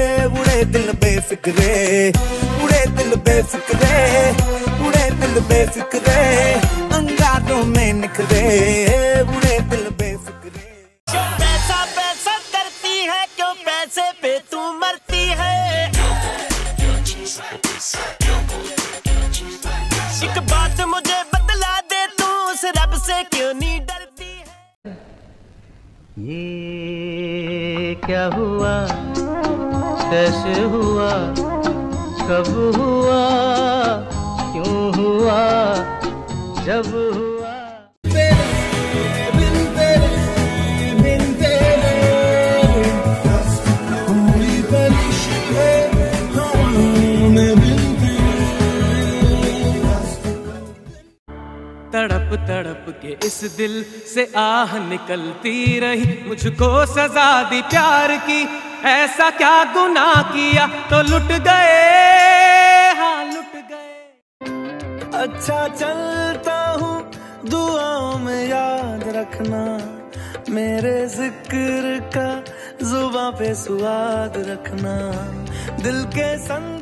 उड़े दिल बेफिक्रे, उड़े दिल बेफिक्रे, उड़े दिल बेफिक्रे, अंगारों में निखरे, उड़े दिल बेफिक्रे। पैसा पैसा करती है, क्यों पैसे पे तू मरती है। एक बात मुझे बतला दे, तू उस रब से क्यों नहीं डरती है। ये क्या हुआ, कैसे हुआ, कब हुआ, क्यों हुआ, जब हुआ। तड़प तड़प के इस दिल से आह निकलती रही, मुझको सजा दी प्यार की, ऐसा क्या गुनाह किया तो लुट गए, हाँ लुट गए। अच्छा चलता हूँ दुआओं में याद रखना, मेरे जिक्र का जुबां पे स्वाद रखना, दिल के संग